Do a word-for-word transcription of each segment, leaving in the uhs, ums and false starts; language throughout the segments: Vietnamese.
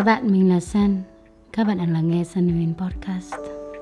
Chào bạn, mình là Sun. Các bạn đang lắng nghe Sun Huyền Podcast.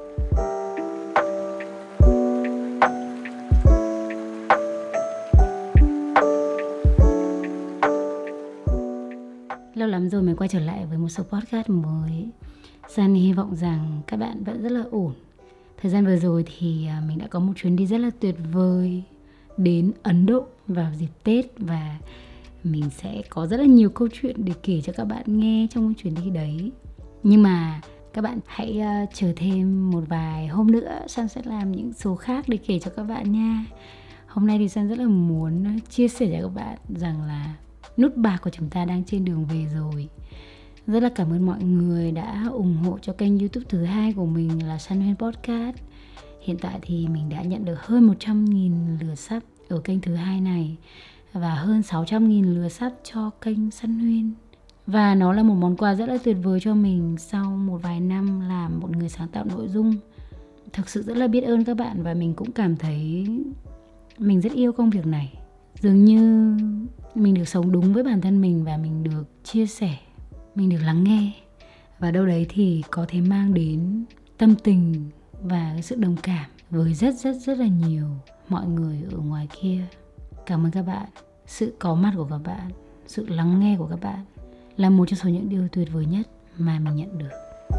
Lâu lắm rồi mình quay trở lại với một số podcast mới. Sun hy vọng rằng các bạn vẫn rất là ổn. Thời gian vừa rồi thì mình đã có một chuyến đi rất là tuyệt vời đến Ấn Độ vào dịp Tết, và mình sẽ có rất là nhiều câu chuyện để kể cho các bạn nghe trong chuyến đi đấy. Nhưng mà các bạn hãy uh, chờ thêm một vài hôm nữa, Sun sẽ làm những số khác để kể cho các bạn nha. Hôm nay thì Sun rất là muốn chia sẻ cho các bạn rằng là nút bạc của chúng ta đang trên đường về rồi. Rất là cảm ơn mọi người đã ủng hộ cho kênh YouTube thứ hai của mình là Sun Huyền Podcast. Hiện tại thì mình đã nhận được hơn một trăm nghìn lượt sub ở kênh thứ hai này và hơn sáu trăm nghìn lượt sub cho kênh Sun Huyền. Và nó là một món quà rất là tuyệt vời cho mình sau một vài năm làm một người sáng tạo nội dung. Thực sự rất là biết ơn các bạn, và mình cũng cảm thấy mình rất yêu công việc này. Dường như mình được sống đúng với bản thân mình, và mình được chia sẻ, mình được lắng nghe, và đâu đấy thì có thể mang đến tâm tình và cái sự đồng cảm với rất rất rất là nhiều mọi người ở ngoài kia. Cảm ơn các bạn. Sự có mặt của các bạn, sự lắng nghe của các bạn là một trong số những điều tuyệt vời nhất mà mình nhận được.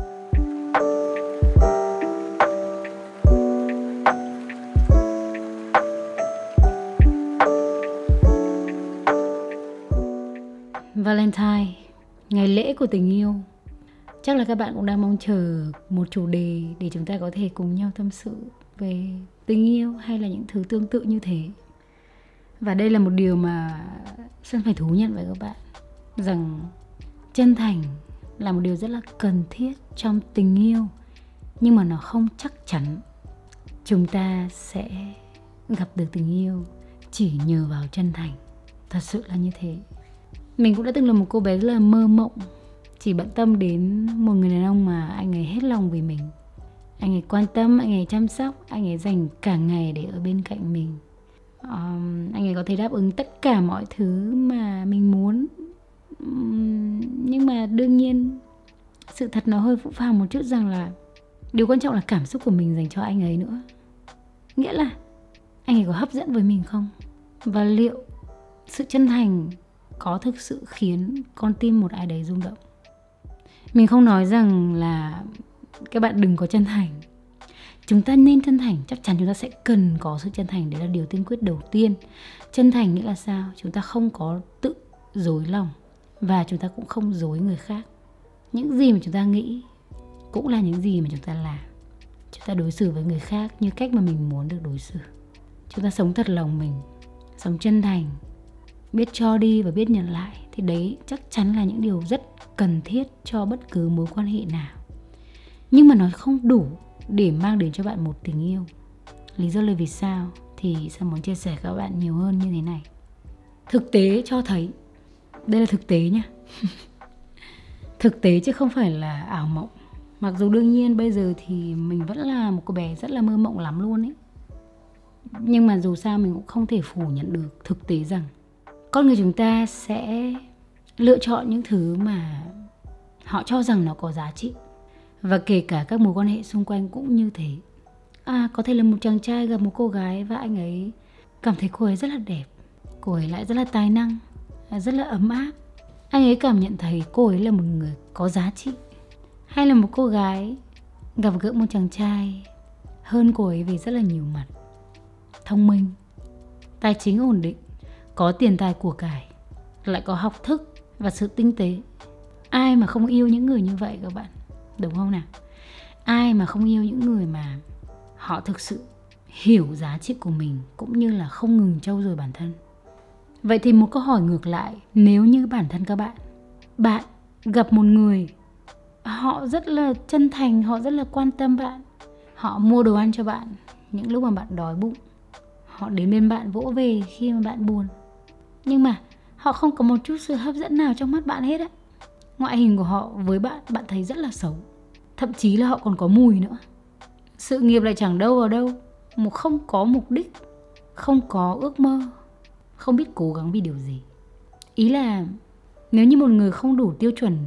Valentine, ngày lễ của tình yêu. Chắc là các bạn cũng đang mong chờ một chủ đề để chúng ta có thể cùng nhau tâm sự về tình yêu hay là những thứ tương tự như thế. Và đây là một điều mà Sơn phải thú nhận với các bạn, rằng chân thành là một điều rất là cần thiết trong tình yêu, nhưng mà nó không chắc chắn chúng ta sẽ gặp được tình yêu chỉ nhờ vào chân thành. Thật sự là như thế. Mình cũng đã từng là một cô bé rất là mơ mộng, chỉ bận tâm đến một người đàn ông mà anh ấy hết lòng vì mình. Anh ấy quan tâm, anh ấy chăm sóc, anh ấy dành cả ngày để ở bên cạnh mình. um, Anh ấy có thể đáp ứng tất cả mọi thứ mà mình muốn. um, Nhưng mà đương nhiên sự thật nó hơi phũ phàng một chút, rằng là điều quan trọng là cảm xúc của mình dành cho anh ấy nữa. Nghĩa là anh ấy có hấp dẫn với mình không? Và liệu sự chân thành có thực sự khiến con tim một ai đấy rung động? Mình không nói rằng là các bạn đừng có chân thành. Chúng ta nên chân thành, chắc chắn chúng ta sẽ cần có sự chân thành. Đấy là điều tiên quyết đầu tiên. Chân thành nghĩa là sao? Chúng ta không có tự dối lòng, và chúng ta cũng không dối người khác. Những gì mà chúng ta nghĩ cũng là những gì mà chúng ta làm. Chúng ta đối xử với người khác như cách mà mình muốn được đối xử. Chúng ta sống thật lòng mình, sống chân thành, biết cho đi và biết nhận lại. Thì đấy chắc chắn là những điều rất cần thiết cho bất cứ mối quan hệ nào. Nhưng mà nó không đủ để mang đến cho bạn một tình yêu. Lý do là vì sao thì Sam muốn chia sẻ các bạn nhiều hơn như thế này. Thực tế cho thấy, đây là thực tế nha. Thực tế chứ không phải là ảo mộng. Mặc dù đương nhiên bây giờ thì mình vẫn là một cô bé rất là mơ mộng lắm luôn ấy, nhưng mà dù sao mình cũng không thể phủ nhận được thực tế rằng con người chúng ta sẽ lựa chọn những thứ mà họ cho rằng nó có giá trị. Và kể cả các mối quan hệ xung quanh cũng như thế. À, có thể là một chàng trai gặp một cô gái và anh ấy cảm thấy cô ấy rất là đẹp, cô ấy lại rất là tài năng, rất là ấm áp. Anh ấy cảm nhận thấy cô ấy là một người có giá trị. Hay là một cô gái gặp gỡ một chàng trai hơn cô ấy về rất là nhiều mặt: thông minh, tài chính ổn định, có tiền tài của cải, lại có học thức và sự tinh tế. Ai mà không yêu những người như vậy các bạn, đúng không nào? Ai mà không yêu những người mà họ thực sự hiểu giá trị của mình, cũng như là không ngừng trau dồi bản thân. Vậy thì một câu hỏi ngược lại, nếu như bản thân các bạn Bạn gặp một người, họ rất là chân thành, họ rất là quan tâm bạn, họ mua đồ ăn cho bạn những lúc mà bạn đói bụng, họ đến bên bạn vỗ về khi mà bạn buồn, nhưng mà họ không có một chút sự hấp dẫn nào trong mắt bạn hết á. Ngoại hình của họ với bạn, bạn thấy rất là xấu. Thậm chí là họ còn có mùi nữa. Sự nghiệp lại chẳng đâu vào đâu, một không có mục đích, không có ước mơ, không biết cố gắng vì điều gì. Ý là nếu như một người không đủ tiêu chuẩn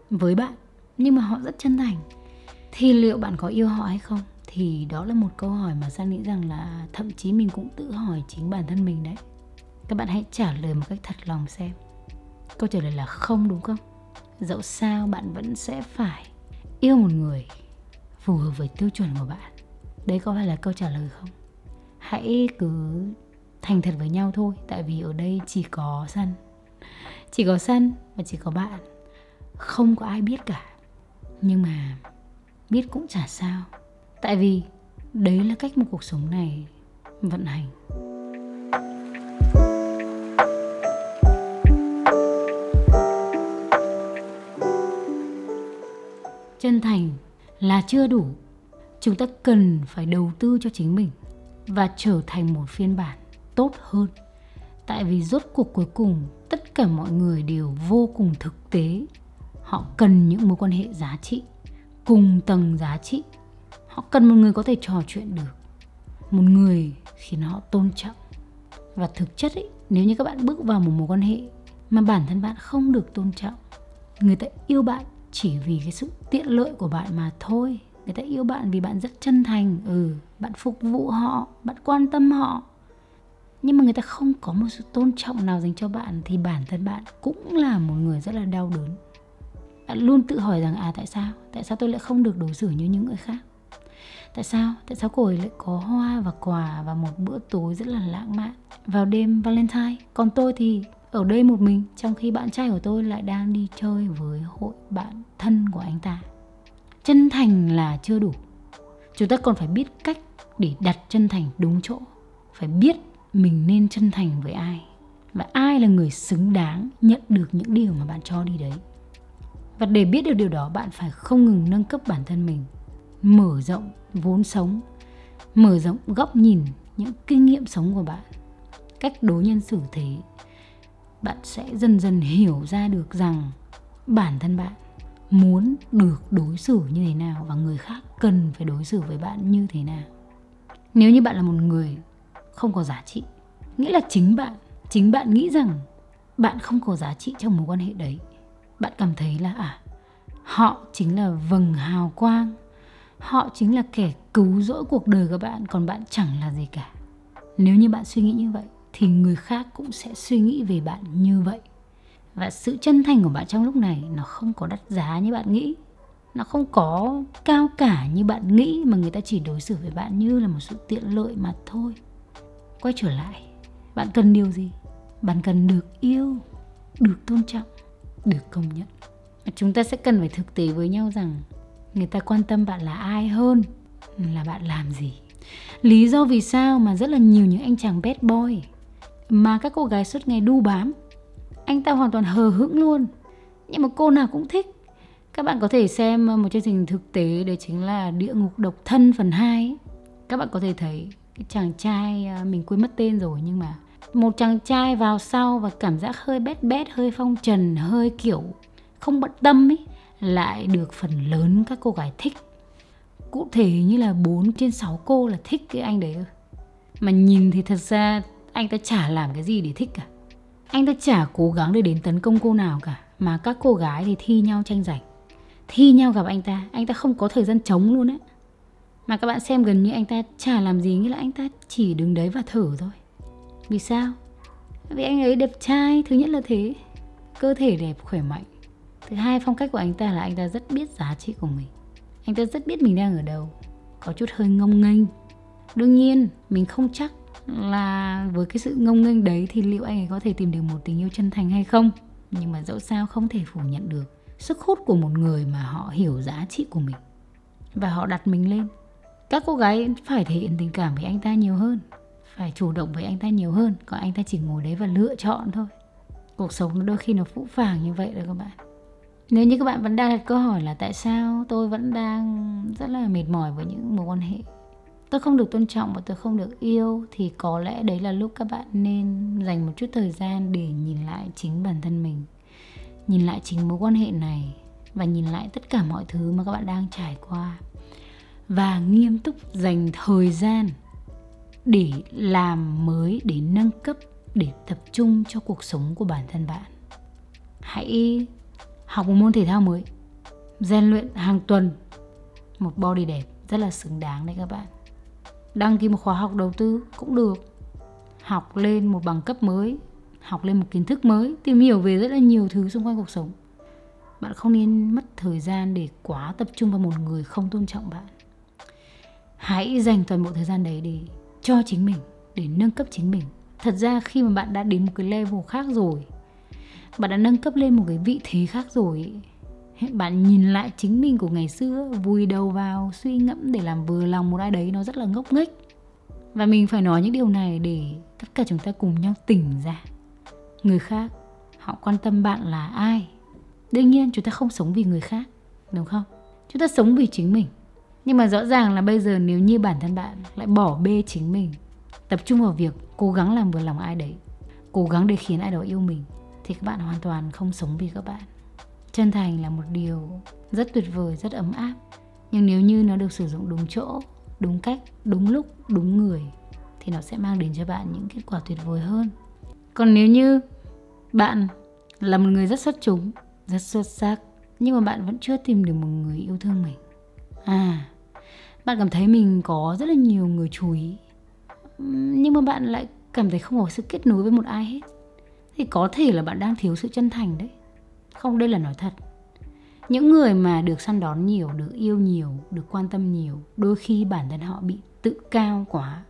với bạn, nhưng mà họ rất chân thành, thì liệu bạn có yêu họ hay không? Thì đó là một câu hỏi mà San nghĩ rằng là thậm chí mình cũng tự hỏi chính bản thân mình đấy. Các bạn hãy trả lời một cách thật lòng xem. Câu trả lời là không, đúng không? Dẫu sao bạn vẫn sẽ phải yêu một người phù hợp với tiêu chuẩn của bạn. Đấy có phải là câu trả lời không? Hãy cứ thành thật với nhau thôi. Tại vì ở đây chỉ có San, Chỉ có San và chỉ có bạn. Không có ai biết cả. Nhưng mà biết cũng chả sao. Tại vì đấy là cách một cuộc sống này vận hành. Chân thành là chưa đủ. Chúng ta cần phải đầu tư cho chính mình và trở thành một phiên bản tốt hơn. Tại vì rốt cuộc cuối cùng tất cả mọi người đều vô cùng thực tế. Họ cần những mối quan hệ giá trị, cùng tầng giá trị. Họ cần một người có thể trò chuyện được, một người khiến họ tôn trọng. Và thực chất ấy, nếu như các bạn bước vào một mối quan hệ mà bản thân bạn không được tôn trọng, người ta yêu bạn chỉ vì cái sự tiện lợi của bạn mà thôi. Người ta yêu bạn vì bạn rất chân thành, ừ, bạn phục vụ họ, bạn quan tâm họ. Nhưng mà người ta không có một sự tôn trọng nào dành cho bạn, thì bản thân bạn cũng là một người rất là đau đớn. Bạn luôn tự hỏi rằng à tại sao? Tại sao tôi lại không được đối xử như những người khác? Tại sao? Tại sao cô ấy lại có hoa và quà và một bữa tối rất là lãng mạn vào đêm Valentine? Còn tôi thì ở đây một mình, trong khi bạn trai của tôi lại đang đi chơi với hội bạn thân của anh ta. Chân thành là chưa đủ. Chúng ta còn phải biết cách để đặt chân thành đúng chỗ. Phải biết mình nên chân thành với ai, và ai là người xứng đáng nhận được những điều mà bạn cho đi đấy. Và để biết được điều đó, bạn phải không ngừng nâng cấp bản thân mình, mở rộng vốn sống, mở rộng góc nhìn, những kinh nghiệm sống của bạn, cách đối nhân xử thế. Bạn sẽ dần dần hiểu ra được rằng bản thân bạn muốn được đối xử như thế nào và người khác cần phải đối xử với bạn như thế nào. Nếu như bạn là một người không có giá trị, nghĩa là chính bạn, chính bạn nghĩ rằng bạn không có giá trị trong mối quan hệ đấy. Bạn cảm thấy là à, họ chính là vầng hào quang, họ chính là kẻ cứu rỗi cuộc đời của bạn, còn bạn chẳng là gì cả. Nếu như bạn suy nghĩ như vậy, thì người khác cũng sẽ suy nghĩ về bạn như vậy. Và sự chân thành của bạn trong lúc này nó không có đắt giá như bạn nghĩ, nó không có cao cả như bạn nghĩ, mà người ta chỉ đối xử với bạn như là một sự tiện lợi mà thôi. Quay trở lại, bạn cần điều gì? Bạn cần được yêu, được tôn trọng, được công nhận. Chúng ta sẽ cần phải thực tế với nhau rằng người ta quan tâm bạn là ai hơn là bạn làm gì. Lý do vì sao mà rất là nhiều những anh chàng bad boy mà các cô gái suốt ngày đu bám, anh ta hoàn toàn hờ hững luôn, nhưng mà cô nào cũng thích. Các bạn có thể xem một chương trình thực tế, đấy chính là Địa ngục độc thân phần hai. Các bạn có thể thấy cái chàng trai, mình quên mất tên rồi, nhưng mà một chàng trai vào sau và cảm giác hơi bét bét, hơi phong trần, hơi kiểu không bận tâm ấy, lại được phần lớn các cô gái thích. Cụ thể như là bốn trên sáu cô là thích cái anh đấy. Mà nhìn thì thật ra anh ta chả làm cái gì để thích cả. Anh ta chả cố gắng để đến tấn công cô nào cả, mà các cô gái thì thi nhau tranh giành, thi nhau gặp anh ta. Anh ta không có thời gian trống luôn á. Mà các bạn xem gần như anh ta chả làm gì, nghĩa là anh ta chỉ đứng đấy và thở thôi. Vì sao? Vì anh ấy đẹp trai, thứ nhất là thế, cơ thể đẹp khỏe mạnh. Thứ hai, phong cách của anh ta là anh ta rất biết giá trị của mình. Anh ta rất biết mình đang ở đâu, có chút hơi ngông nghênh. Đương nhiên mình không chắc là với cái sự ngông nghênh đấy thì liệu anh ấy có thể tìm được một tình yêu chân thành hay không. Nhưng mà dẫu sao không thể phủ nhận được sức hút của một người mà họ hiểu giá trị của mình và họ đặt mình lên. Các cô gái phải thể hiện tình cảm với anh ta nhiều hơn, phải chủ động với anh ta nhiều hơn, còn anh ta chỉ ngồi đấy và lựa chọn thôi. Cuộc sống đôi khi nó phũ phàng như vậy đấy các bạn. Nếu như các bạn vẫn đang đặt câu hỏi là tại sao tôi vẫn đang rất là mệt mỏi với những mối quan hệ, tôi không được tôn trọng và tôi không được yêu, thì có lẽ đấy là lúc các bạn nên dành một chút thời gian để nhìn lại chính bản thân mình, nhìn lại chính mối quan hệ này và nhìn lại tất cả mọi thứ mà các bạn đang trải qua, và nghiêm túc dành thời gian để làm mới, để nâng cấp, để tập trung cho cuộc sống của bản thân bạn. Hãy học một môn thể thao mới, rèn luyện hàng tuần một body đẹp rất là xứng đáng đấy các bạn. Đăng ký một khóa học đầu tư cũng được, học lên một bằng cấp mới, học lên một kiến thức mới, tìm hiểu về rất là nhiều thứ xung quanh cuộc sống. Bạn không nên mất thời gian để quá tập trung vào một người không tôn trọng bạn. Hãy dành toàn bộ thời gian đấy để cho chính mình, để nâng cấp chính mình. Thật ra khi mà bạn đã đến một cái level khác rồi, bạn đã nâng cấp lên một cái vị thế khác rồi, bạn nhìn lại chính mình của ngày xưa, vùi đầu vào suy ngẫm để làm vừa lòng một ai đấy, nó rất là ngốc nghếch. Và mình phải nói những điều này để tất cả chúng ta cùng nhau tỉnh ra. Người khác, họ quan tâm bạn là ai? Đương nhiên chúng ta không sống vì người khác, đúng không? Chúng ta sống vì chính mình. Nhưng mà rõ ràng là bây giờ nếu như bản thân bạn lại bỏ bê chính mình, tập trung vào việc cố gắng làm vừa lòng ai đấy, cố gắng để khiến ai đó yêu mình, thì các bạn hoàn toàn không sống vì các bạn. Chân thành là một điều rất tuyệt vời, rất ấm áp. Nhưng nếu như nó được sử dụng đúng chỗ, đúng cách, đúng lúc, đúng người, thì nó sẽ mang đến cho bạn những kết quả tuyệt vời hơn. Còn nếu như bạn là một người rất xuất chúng, rất xuất sắc, nhưng mà bạn vẫn chưa tìm được một người yêu thương mình, À, bạn cảm thấy mình có rất là nhiều người chú ý, nhưng mà bạn lại cảm thấy không có sự kết nối với một ai hết, thì có thể là bạn đang thiếu sự chân thành đấy. Không, đây là nói thật. Những người mà được săn đón nhiều, được yêu nhiều, được quan tâm nhiều, đôi khi bản thân họ bị tự cao quá.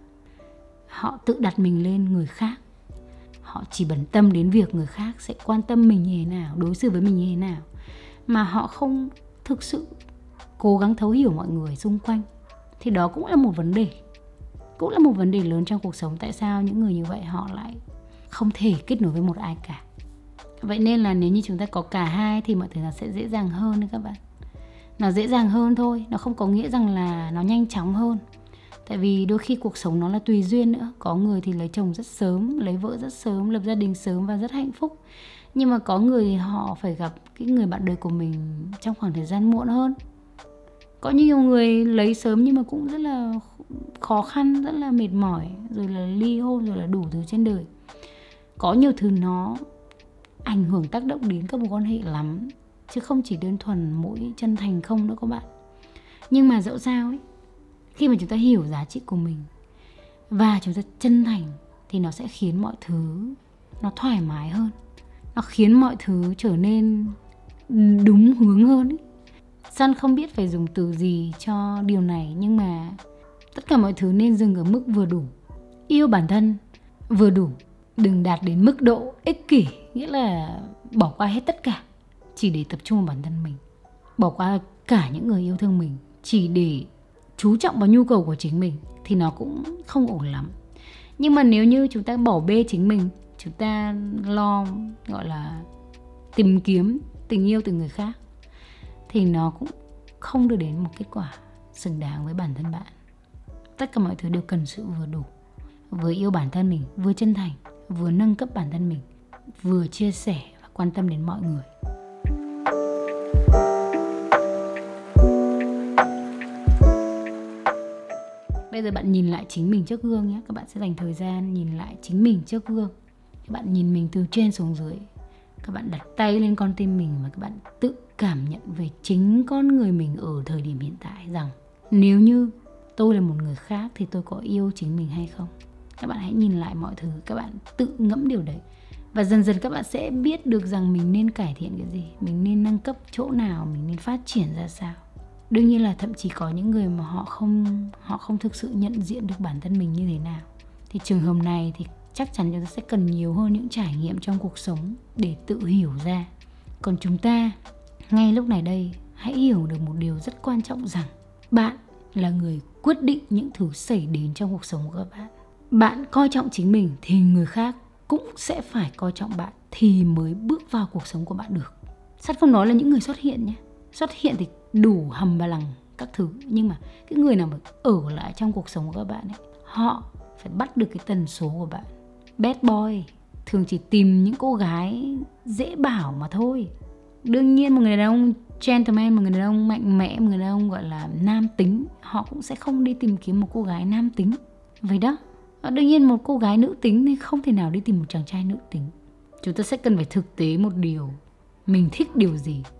Họ tự đặt mình lên người khác. Họ chỉ bận tâm đến việc người khác sẽ quan tâm mình như thế nào, đối xử với mình như thế nào, mà họ không thực sự cố gắng thấu hiểu mọi người xung quanh. Thì đó cũng là một vấn đề. Cũng là một vấn đề lớn trong cuộc sống. Tại sao những người như vậy họ lại không thể kết nối với một ai cả. Vậy nên là nếu như chúng ta có cả hai thì mọi thứ nó sẽ dễ dàng hơn đấy các bạn. Nó dễ dàng hơn thôi, nó không có nghĩa rằng là nó nhanh chóng hơn. Tại vì đôi khi cuộc sống nó là tùy duyên nữa. Có người thì lấy chồng rất sớm, lấy vợ rất sớm, lập gia đình sớm và rất hạnh phúc. Nhưng mà có người thì họ phải gặp cái người bạn đời của mình trong khoảng thời gian muộn hơn. Có nhiều người lấy sớm nhưng mà cũng rất là khó khăn, rất là mệt mỏi, rồi là ly hôn, rồi là đủ thứ trên đời. Có nhiều thứ nó ảnh hưởng tác động đến các mối quan hệ lắm, chứ không chỉ đơn thuần mỗi chân thành không nữa các bạn. Nhưng mà dẫu sao ấy, khi mà chúng ta hiểu giá trị của mình và chúng ta chân thành thì nó sẽ khiến mọi thứ nó thoải mái hơn. Nó khiến mọi thứ trở nên đúng hướng hơn ấy. Sun không biết phải dùng từ gì cho điều này, nhưng mà tất cả mọi thứ nên dừng ở mức vừa đủ. Yêu bản thân vừa đủ, đừng đạt đến mức độ ích kỷ, nghĩa là bỏ qua hết tất cả chỉ để tập trung vào bản thân mình, bỏ qua cả những người yêu thương mình chỉ để chú trọng vào nhu cầu của chính mình, thì nó cũng không ổn lắm. Nhưng mà nếu như chúng ta bỏ bê chính mình, chúng ta lo gọi là tìm kiếm tình yêu từ người khác, thì nó cũng không được đến một kết quả xứng đáng với bản thân bạn. Tất cả mọi thứ đều cần sự vừa đủ. Vừa yêu bản thân mình, vừa chân thành, vừa nâng cấp bản thân mình, vừa chia sẻ và quan tâm đến mọi người. Bây giờ bạn nhìn lại chính mình trước gương nhé. Các bạn sẽ dành thời gian nhìn lại chính mình trước gương. Các bạn nhìn mình từ trên xuống dưới. Các bạn đặt tay lên con tim mình và các bạn tự cảm nhận về chính con người mình ở thời điểm hiện tại, rằng nếu như tôi là một người khác thì tôi có yêu chính mình hay không. Các bạn hãy nhìn lại mọi thứ, các bạn tự ngẫm điều đấy. Và dần dần các bạn sẽ biết được rằng mình nên cải thiện cái gì, mình nên nâng cấp chỗ nào, mình nên phát triển ra sao. Đương nhiên là thậm chí có những người mà họ không, họ không thực sự nhận diện được bản thân mình như thế nào. Thì trường hợp này thì chắc chắn chúng ta sẽ cần nhiều hơn những trải nghiệm trong cuộc sống để tự hiểu ra. Còn chúng ta, ngay lúc này đây, hãy hiểu được một điều rất quan trọng, rằng bạn là người quyết định những thứ xảy đến trong cuộc sống của các bạn. Bạn coi trọng chính mình thì người khác cũng sẽ phải coi trọng bạn thì mới bước vào cuộc sống của bạn được. Sắt không nói là những người xuất hiện nhé. Xuất hiện thì đủ hầm ba lằng các thứ, nhưng mà cái người nào mà ở lại trong cuộc sống của các bạn ấy, họ phải bắt được cái tần số của bạn. Bad boy thường chỉ tìm những cô gái dễ bảo mà thôi. Đương nhiên một người đàn ông gentleman, một người đàn ông mạnh mẽ, một người đàn ông gọi là nam tính, họ cũng sẽ không đi tìm kiếm một cô gái nam tính. Vậy đó. Đương nhiên một cô gái nữ tính thì không thể nào đi tìm một chàng trai nữ tính. Chúng ta sẽ cần phải thực tế một điều. Mình thích điều gì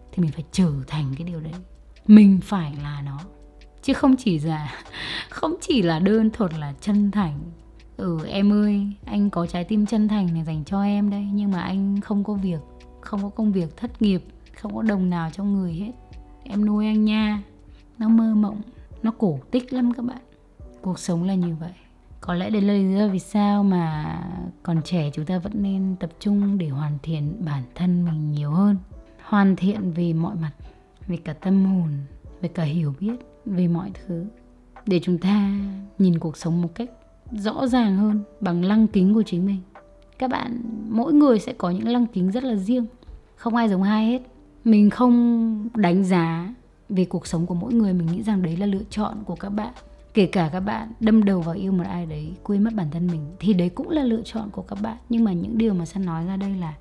thì mình phải trở thành cái điều đấy. Mình phải là nó, chứ không chỉ là không chỉ là đơn thuần là chân thành. Ừ em ơi, anh có trái tim chân thành này dành cho em đây, nhưng mà anh không có việc, không có công việc, thất nghiệp, không có đồng nào trong người hết, em nuôi anh nha. Nó mơ mộng, nó cổ tích lắm các bạn. Cuộc sống là như vậy. Có lẽ đấy là lý do vì sao mà còn trẻ chúng ta vẫn nên tập trung để hoàn thiện bản thân mình nhiều hơn. Hoàn thiện về mọi mặt, về cả tâm hồn, về cả hiểu biết, về mọi thứ, để chúng ta nhìn cuộc sống một cách rõ ràng hơn bằng lăng kính của chính mình. Các bạn, mỗi người sẽ có những lăng kính rất là riêng, không ai giống ai hết. Mình không đánh giá về cuộc sống của mỗi người, mình nghĩ rằng đấy là lựa chọn của các bạn. Kể cả các bạn đâm đầu vào yêu một ai đấy, quên mất bản thân mình, thì đấy cũng là lựa chọn của các bạn. Nhưng mà những điều mà San nói ra đây là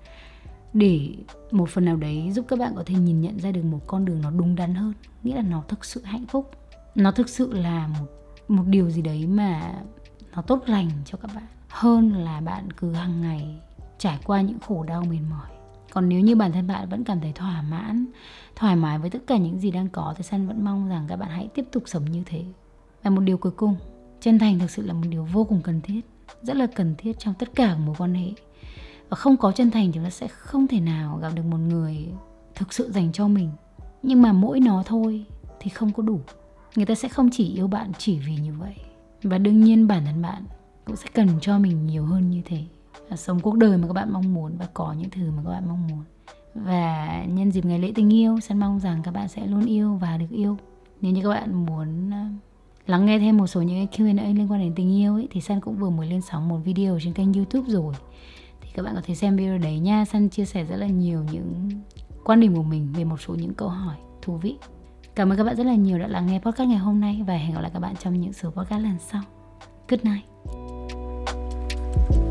để một phần nào đấy giúp các bạn có thể nhìn nhận ra được một con đường nó đúng đắn hơn. Nghĩa là nó thực sự hạnh phúc, nó thực sự là một, một điều gì đấy mà nó tốt lành cho các bạn, hơn là bạn cứ hàng ngày trải qua những khổ đau mệt mỏi. Còn nếu như bản thân bạn vẫn cảm thấy thỏa mãn, thoải mái với tất cả những gì đang có, thì San vẫn mong rằng các bạn hãy tiếp tục sống như thế. Và một điều cuối cùng, chân thành thực sự là một điều vô cùng cần thiết, rất là cần thiết trong tất cả mối quan hệ. Và không có chân thành chúng ta sẽ không thể nào gặp được một người thực sự dành cho mình. Nhưng mà mỗi nó thôi thì không có đủ. Người ta sẽ không chỉ yêu bạn chỉ vì như vậy. Và đương nhiên bản thân bạn cũng sẽ cần cho mình nhiều hơn như thế, và sống cuộc đời mà các bạn mong muốn, và có những thứ mà các bạn mong muốn. Và nhân dịp ngày lễ tình yêu, San mong rằng các bạn sẽ luôn yêu và được yêu. Nếu như các bạn muốn lắng nghe thêm một số những Q and A liên quan đến tình yêu ấy, thì San cũng vừa mới lên sóng một video trên kênh YouTube rồi, thì các bạn có thể xem video đấy nha. San chia sẻ rất là nhiều những quan điểm của mình về một số những câu hỏi thú vị. Cảm ơn các bạn rất là nhiều đã lắng nghe podcast ngày hôm nay, và hẹn gặp lại các bạn trong những số podcast lần sau. Good night.